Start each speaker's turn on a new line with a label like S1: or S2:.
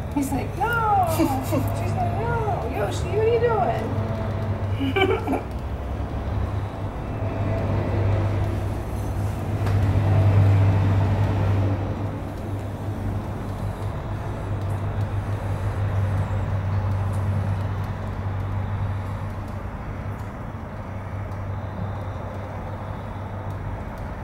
S1: He's like, no. She's like, no. Yoshi, what are you doing?